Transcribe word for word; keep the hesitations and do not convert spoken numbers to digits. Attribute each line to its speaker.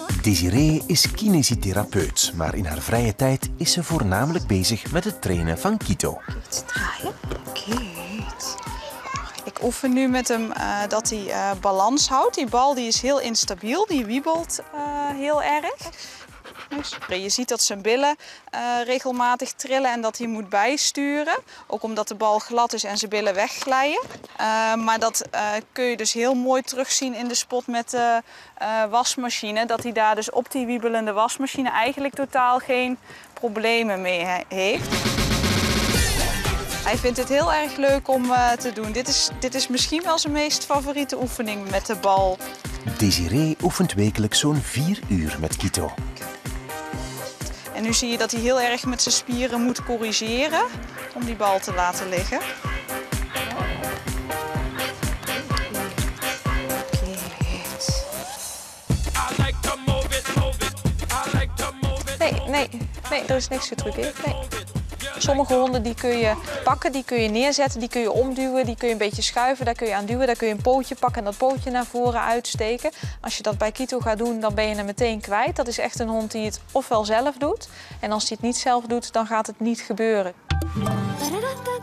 Speaker 1: Desiree is kinesitherapeut, maar in haar vrije tijd is ze voornamelijk bezig met het trainen van Kito.
Speaker 2: Iets draaien. Goed. Ik oefen nu met hem uh, dat hij uh, balans houdt. Die bal die is heel instabiel, die wiebelt uh, heel erg. Dus je ziet dat zijn billen uh, regelmatig trillen en dat hij moet bijsturen. Ook omdat de bal glad is en zijn billen wegglijden. Uh, maar dat uh, kun je dus heel mooi terugzien in de spot met de uh, wasmachine. Dat hij daar dus op die wiebelende wasmachine eigenlijk totaal geen problemen mee he heeft. Hij vindt het heel erg leuk om uh, te doen. Dit is, dit is misschien wel zijn meest favoriete oefening met de bal.
Speaker 1: Desiree oefent wekelijks zo'n vier uur met Kito.
Speaker 2: En nu zie je dat hij heel erg met zijn spieren moet corrigeren om die bal te laten liggen.
Speaker 3: Nee, nee, nee, er is niks getruceerd. Nee. Sommige honden die kun je pakken, die kun je neerzetten, die kun je omduwen, die kun je een beetje schuiven, daar kun je aan duwen, daar kun je een pootje pakken en dat pootje naar voren uitsteken. Als je dat bij Kito gaat doen, dan ben je hem meteen kwijt. Dat is echt een hond die het ofwel zelf doet en als hij het niet zelf doet, dan gaat het niet gebeuren.